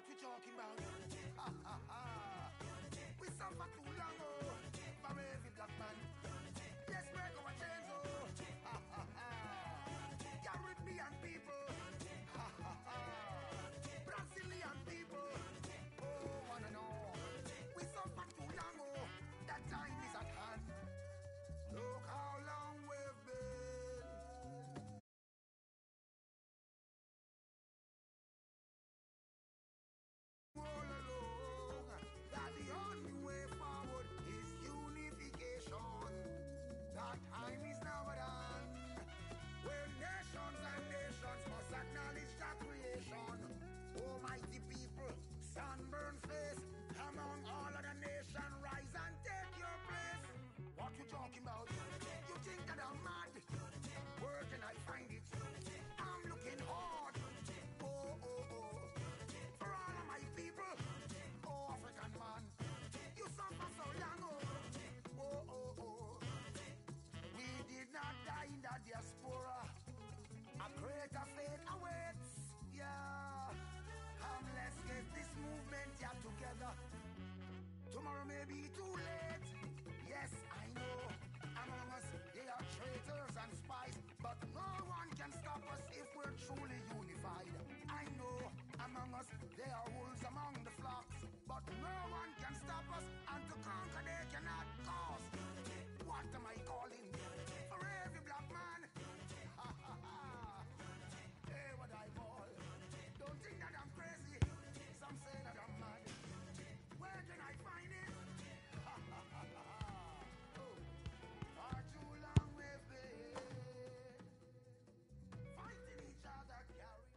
What we talking about? Ha ha ha. We suffer too long, oh, for every black man. Let's break our chains, oh. Ha ha ha. Caribbean people. Ha ha ha. Brazilian people. Oh, wanna know. We suffer too long, oh. That time is at hand. Look how long we've been all along. That the only way forward is unification. That time is now done. Where nations and nations must acknowledge that creation. Almighty people, sunburned face, among all other nations, rise and take your place. What you talking about? You think that I'm mad? Where can I find it? I'm looking hard. Oh, oh, oh. For all of my people, oh, African man, you suffer so long, oh, oh, oh, oh. We did not die in the diaspora. A greater fate awaits, yeah. Come, let's get this movement here together. Tomorrow may be too late. Yes, I know. Among us, they are traitors and spies, but no one can stop us if we're truly unified. I know. Among us, there are wolves among the flocks, but no one can stop us, and to conquer they cannot cause. What am I calling? For every black man. Ha ha ha. Hey, what I call. Don't think that I'm crazy. Some say that I'm mad. Where can I find it? Ha ha ha ha. Oh, far too long we've been fighting each other, carry.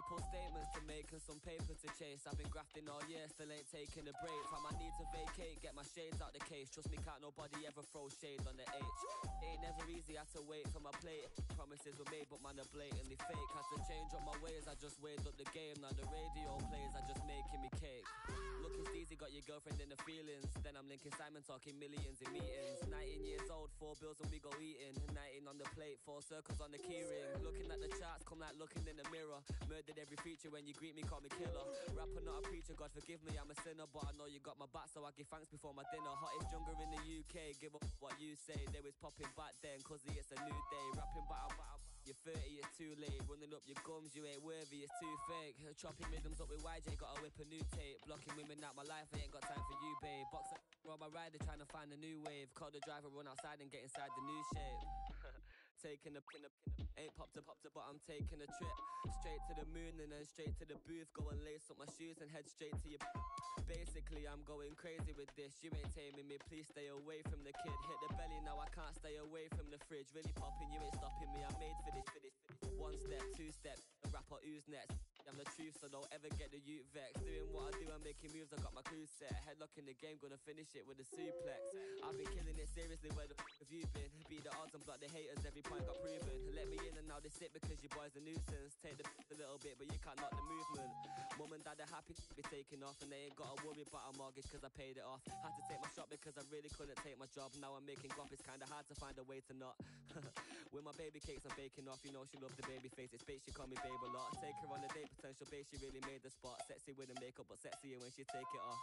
Simple statements to make and some paper to chase. I've been grafting all year, still ain't taking a break. Fam, I need to vacate, get my shades out the case. Trust me, can't nobody ever throw shade on the H. Ain't never easy, had to wait for my plate. Promises were made, but man, are blatantly fake. Had to change up my ways, I just weighed up the game. Now the radio plays, I just making me cake. Looking steezy, got your girlfriend in the feelings. Then I'm linking Simon, talking millions in meetings. 19 years old, 4 bills and we go eating. 19 on the plate, 4 circles on the keyring. Looking at the charts, come like looking in the mirror. Murdered every feature when you greet me, call me killer. Rapper, not a preacher, God forgive me, I'm a sinner. But I know you got my back, so I give thanks before my dinner. Hottest younger in the UK, give up what you say. They was popping back then, cause it's a new day. Rapping battle, you're 30, it's too late. Running up your gums, you ain't worthy, it's too fake. Chopping rhythms up with YJ, gotta whip a new tape. Blocking women out my life, I ain't got time for you, babe. Boxer on my rider, trying to find a new wave. Call the driver, run outside and get inside the new shape. Taking a ain't popped up, but I'm taking a trip straight to the moon and then straight to the booth. Go and lace up my shoes and head straight to your. Basically, I'm going crazy with this. You ain't taming me, please stay away from the kid. Hit the belly, now I can't stay away from the fridge. Really popping, you ain't stopping me. I'm made for this. 1 step, 2 step, the rapper who's next. I'm the truth, so don't ever get the youth vexed. Doing what I do, I'm making moves, I got my clues set. Headlock in the game, gonna finish it with a suplex. I've been killing it seriously, where the have you been? Beat the odds and block the haters, every point got proven. Let me in and now they sit because your boy's a nuisance. Take the a little bit, but you can't knock the movement. Mum and dad are happy to be taken off, and they ain't gotta worry about a mortgage cause I paid it off. Had to take my shot because I really couldn't take my job. Now I'm making guap, it's kinda hard to find a way to not. With my baby cakes I'm baking off, you know she loves the baby face. It's bait, she call me babe a lot. Take her on a date, potential bait, she really made the spot. Sexy with the makeup, but sexier when she take it off.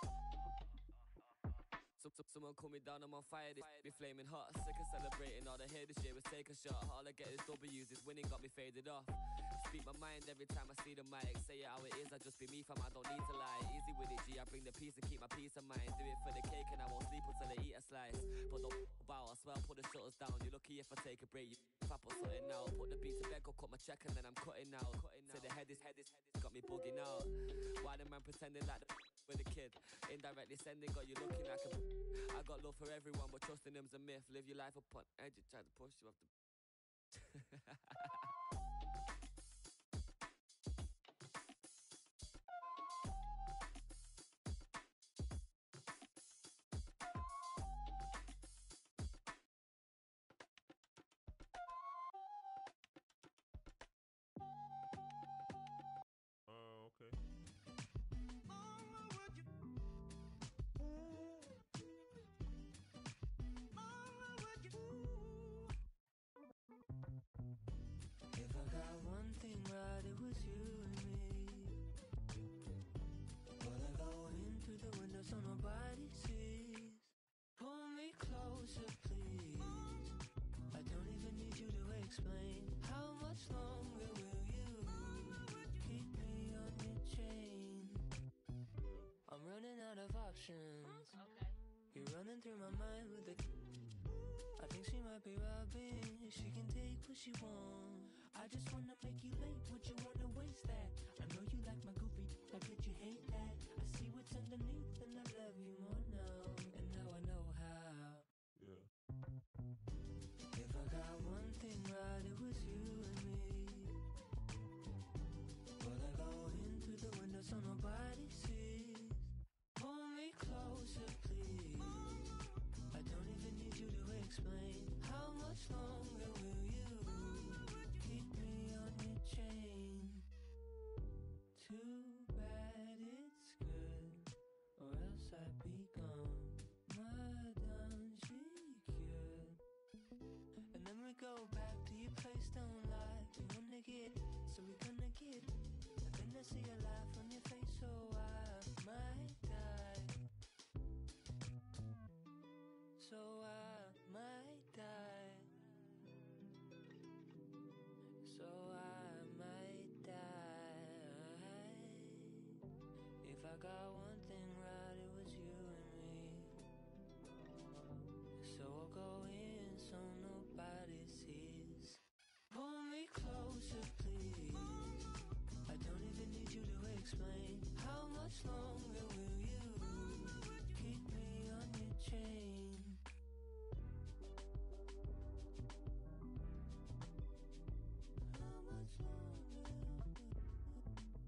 Someone cool me down, I'm on fire, this be flaming hot. Sick of celebrating, all I hear this year was take a shot. All I get is W's, this winning got me faded off. Speak my mind every time I see the mic. Say it how it is, I just be me fam, I don't need to lie. Easy with it G, I bring the peace and keep my peace of mind. Do it for the cake and I won't sleep until I eat a slice. But don't bow, I swear I'll put the shutters down. You're lucky if I take a break, you if I put something out. Put the beat to bed, go cut my check and then I'm cutting out. Say the head is got me bugging out. Why the man pretending like the with a kid? Indirectly sending, got you looking like a. I got love for everyone, but trusting them's a myth. Live your life upon edge, try to push you off the. Okay. If I got one thing right, it was you and me. Well, I go in through the window so nobody sees. Pull me closer, please. I don't even need you to explain. How much longer will you keep me on your chain? I'm running out of options. Okay. You're running through my mind with the. I think she might be robbing. She can take what she wants. I just wanna make you late. Would you wanna waste that? I know you like my goofy, I bet you hate that. I see what's underneath and I love you more now. And now I know how. Yeah. If I got one thing right, it was you and me. Well, I go in through the window so nobody sees. Pull me closer, please. I don't even need you to explain. How much longer will you keep me on your chain? Too bad it's good, or else I'd be gone. Madame, she cured. And then we go back to your place, don't lie. You wanna get, so we gonna get. And then I see a laugh on your face, so I might die. So I might die. So I might die. If I got one thing right, it was you and me. So I'll go in so nobody sees. Pull me closer, please. I don't even need you to explain. How much longer will you keep me on your chain? How much longer?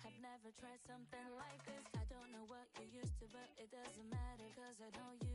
I've never tried something like this. I don't know what you're used to, but it doesn't matter, cause I know you